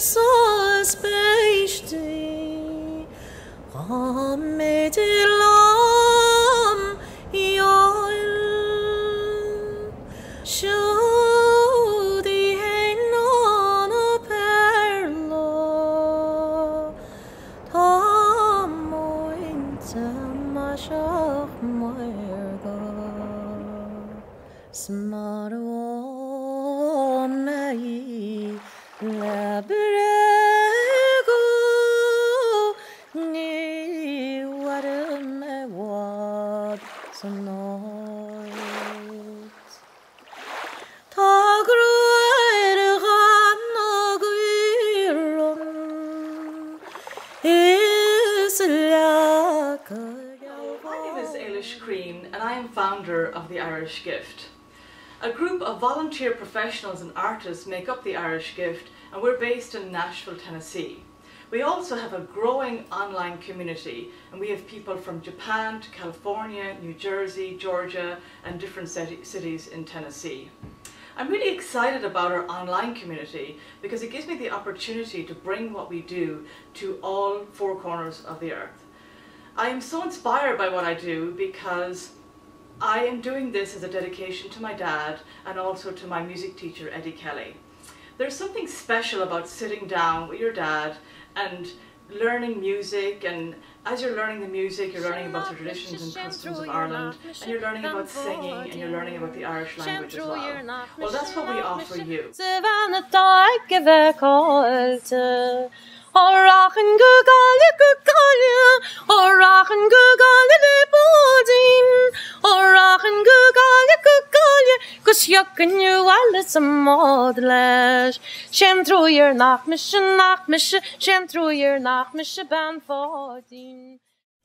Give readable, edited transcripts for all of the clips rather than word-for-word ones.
sauce beishti Hamedilam yoil Shudi non perlo Tamoin tamashach moerga Smaro mei labrego ni warme wad sonot Tagruer ganogirun islaka My name is Ailish Crean and I am founder of the Irish Gift. A group of volunteer professionals and artists make up the Irish Gift, and we're based in Nashville, Tennessee. We also have a growing online community, and we have people from Japan to California, New Jersey, Georgia, and different cities in Tennessee. I'm really excited about our online community because it gives me the opportunity to bring what we do to all four corners of the earth. I am so inspired by what I do because I am doing this as a dedication to my dad and also to my music teacher, Eddie Kelly. There's something special about sitting down with your dad and learning music, and as you're learning the music, you're learning about the traditions and customs of Ireland, and you're learning about singing, and you're learning about the Irish language as well. Well, that's what we offer you. Orachen gugalia gugalia, orachen gugalia bodin, orachen gugalia gugalia, cos yucken you all it's a modlash. Shem through your nachmische, shem through your nachmische ban fodin.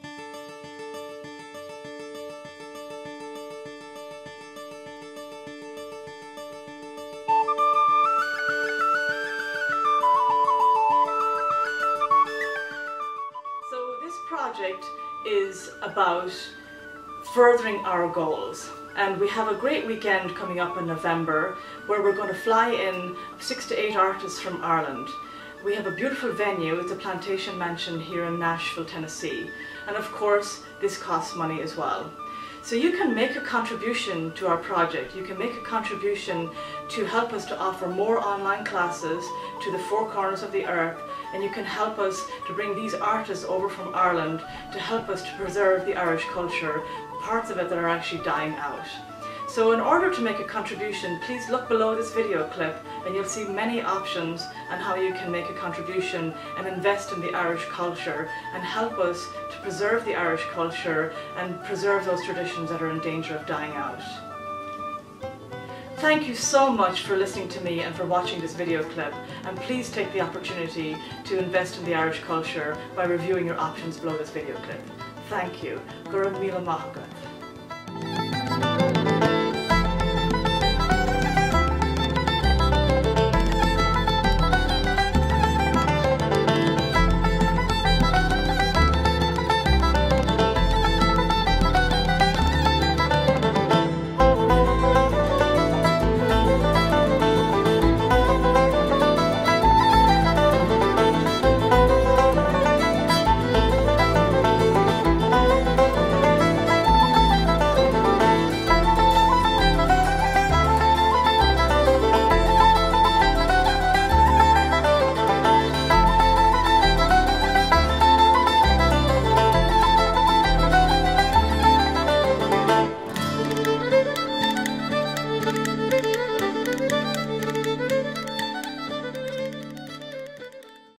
Project is about furthering our goals, and we have a great weekend coming up in November where we're going to fly in 6 to 8 artists from Ireland. We have a beautiful venue, it's a plantation mansion here in Nashville, Tennessee, and of course this costs money as well. So you can make a contribution to our project. You can make a contribution to help us to offer more online classes to the four corners of the earth, and you can help us to bring these artists over from Ireland to help us to preserve the Irish culture, parts of it that are actually dying out. So in order to make a contribution, please look below this video clip and you'll see many options on how you can make a contribution and invest in the Irish culture and help us to preserve the Irish culture and preserve those traditions that are in danger of dying out. Thank you so much for listening to me and for watching this video clip, and please take the opportunity to invest in the Irish culture by reviewing your options below this video clip. Thank you. Gura Mila Mahagat.